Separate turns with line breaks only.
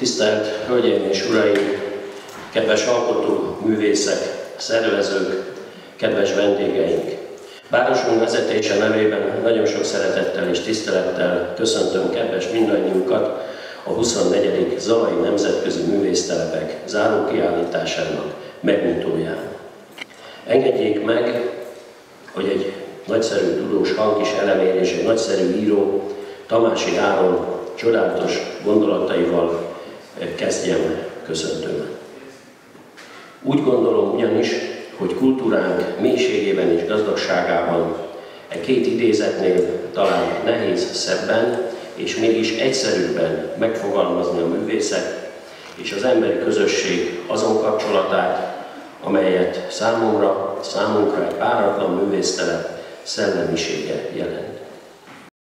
Tisztelt Hölgyeim és Uraim, kedves alkotó művészek, szervezők, kedves vendégeink! Városunk vezetése nevében nagyon sok szeretettel és tisztelettel köszöntöm kedves mindannyiukat a 24. Zalai Nemzetközi Művésztelepek zárókiállításának megnyitóján. Engedjék meg, hogy egy nagyszerű tudós hang is elemér és egy nagyszerű író, Tamási Áron csodálatos gondolataival kezdjem köszöntőmet. Úgy gondolom ugyanis, hogy kultúránk mélységében és gazdagságában e két idézetnél talán nehéz szebben és mégis egyszerűbben megfogalmazni a művészet és az emberi közösség azon kapcsolatát, amelyet számunkra egy páratlan művésztelep szellemisége jelent.